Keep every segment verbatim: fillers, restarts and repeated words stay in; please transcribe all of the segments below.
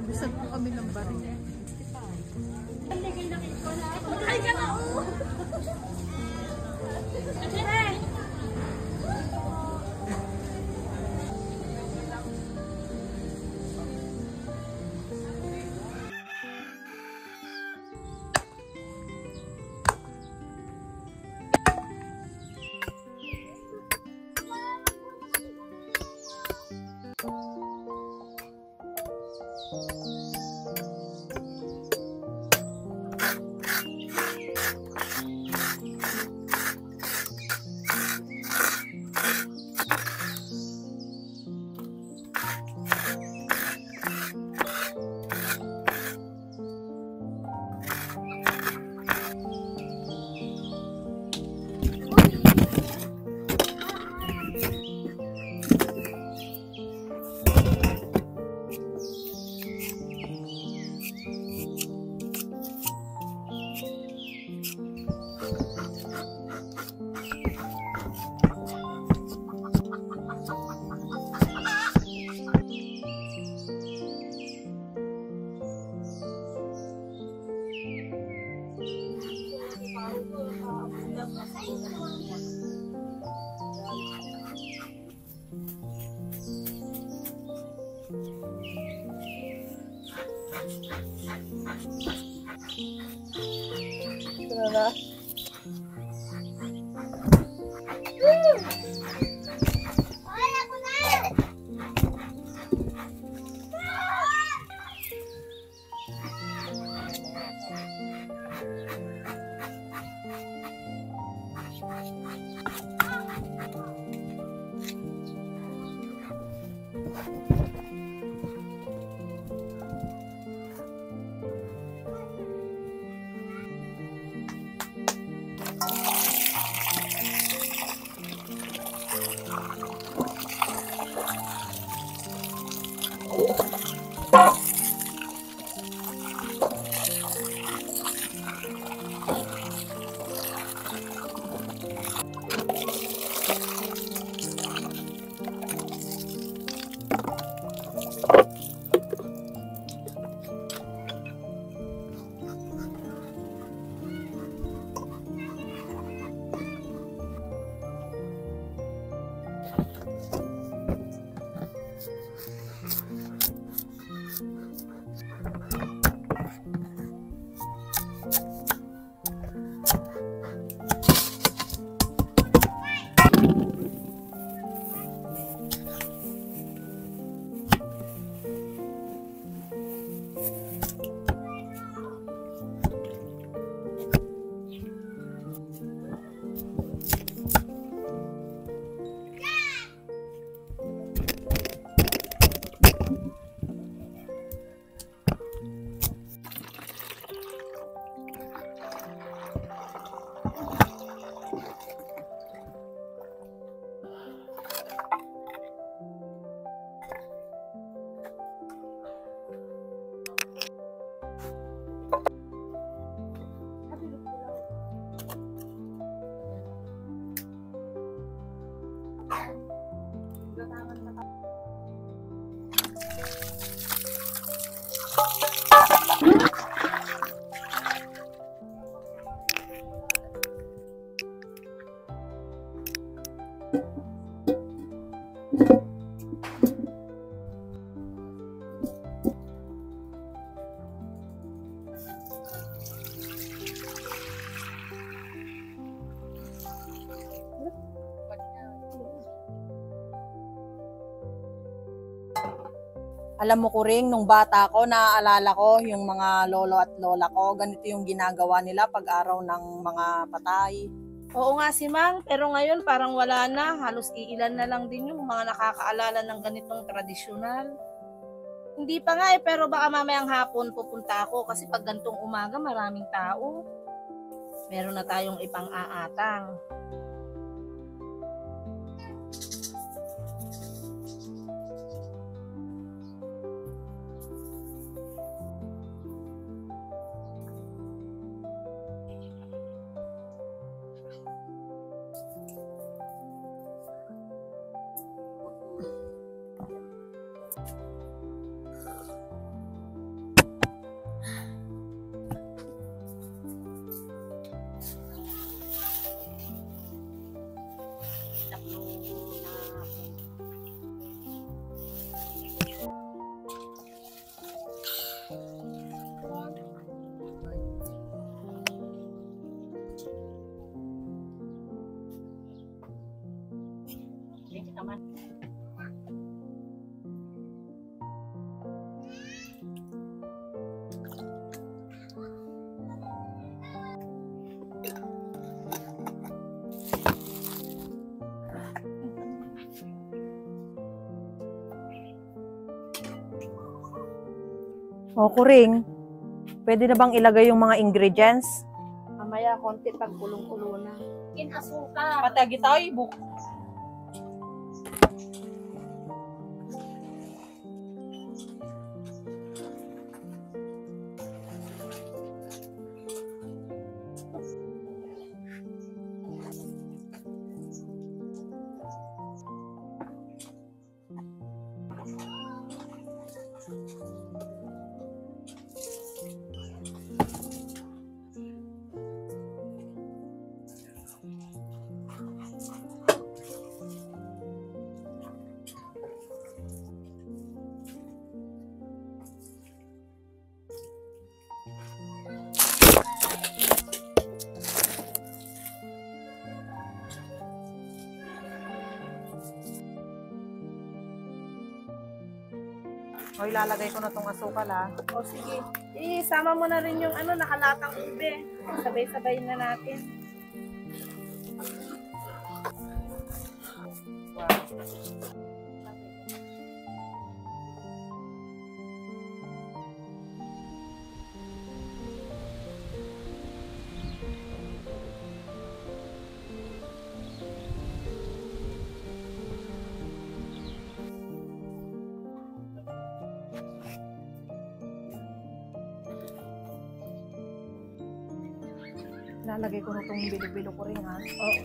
Bisag po kami ng baril. Ay, ka na, oh! Tara. Alam mo ko rin, nung bata ko, naaalala ko yung mga lolo at lola ko, ganito yung ginagawa nila pag araw ng mga patay. Oo nga si Mang, pero ngayon parang wala na. Halos iilan na lang din yung mga nakakaalala ng ganitong tradisyonal. Hindi pa nga eh, pero baka mamayang hapon pupunta ako kasi pag gantong umaga maraming tao. Meron na tayong ipang-aatang. O, Kuring, pwede na bang ilagay yung mga ingredients? Mamaya, konti pag kulong-kulo na. Kinasuka. Patagi tayo, buk. O, ilalagay ko na tong asukal, ha. O sige, isama mo na rin yung ano, nakalatang ube. Sabay-sabay na natin. Lalagay ko na itong bilo-bilo ko rin, ha. Oo.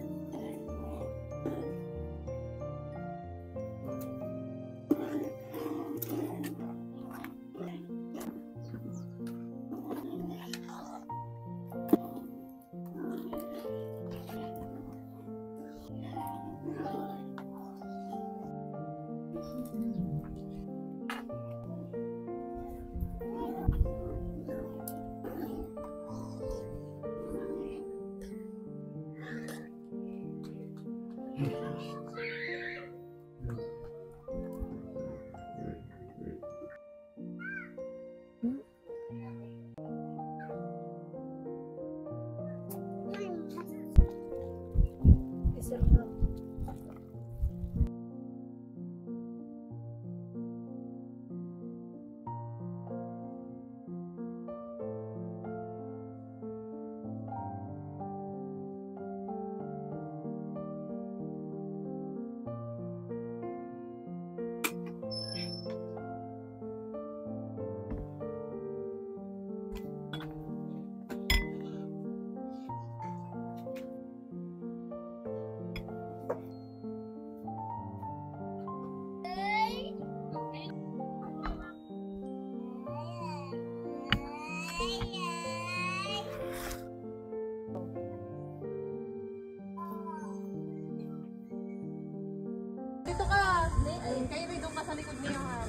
Dito ka. Ay, kayo rin doon ka sa likod niya, ha.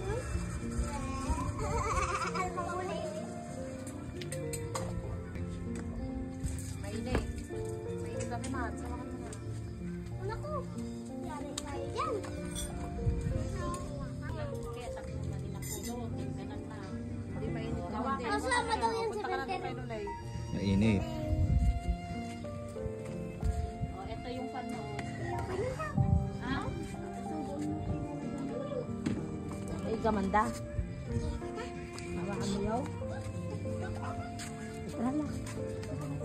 Mainit. Mainit kami, Matt. Sama ka na. Ano ko? Yari tayo dyan. Kaya sabi mo, mali na pulo. Ganun na. Hindi mainit ka. Kasama daw yung si Pantero. Mainit. O, ito yung fan mo. Ay, gamanda. Hawakan mo yaw. Tara na.